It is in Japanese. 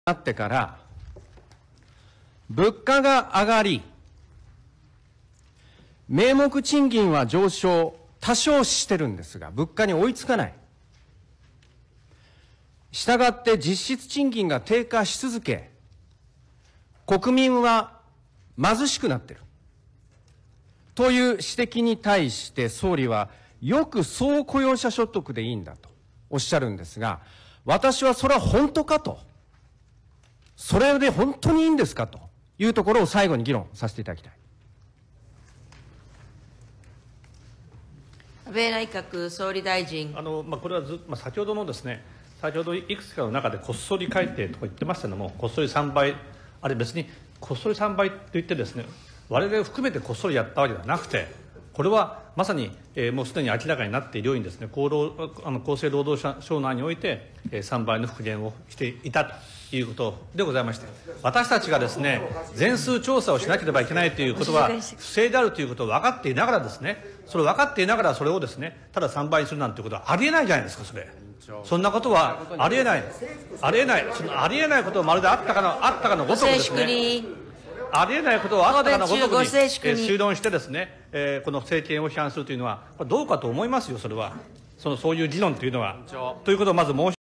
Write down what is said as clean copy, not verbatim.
なってから、物価が上がり、名目賃金は上昇、多少してるんですが、物価に追いつかない。したがって実質賃金が低下し続け、国民は貧しくなっている。という指摘に対して総理は、よく総雇用者所得でいいんだとおっしゃるんですが、私はそれは本当かと、それで本当にいいんですかというところを最後に議論させていただきたい。 安倍内閣総理大臣。 これは先ほどのですね、先ほどいくつかの中でこっそり改定とか言ってましたけども、こっそり3倍、あれ別にこっそり3倍と言ってですね、我々を含めてこっそりやったわけではなくて、これはまさに、もうすでに明らかになっているようにですね、厚生労働省内において、3倍の復元をしていたということでございまして、私たちがですね、全数調査をしなければいけないということは、不正であるということを分かっていながらですね、それを分かっていながらそれをですね、ただ3倍にするなんていうことはありえないじゃないですか、それ。そんなことはありえない。ありえない。そのありえないことをまるであったかのごとくですね。ありえないことをあったかのごとくに推論してですね、この政権を批判するというのは、これどうかと思いますよ、それは。そういう議論というのは。ということをまず申し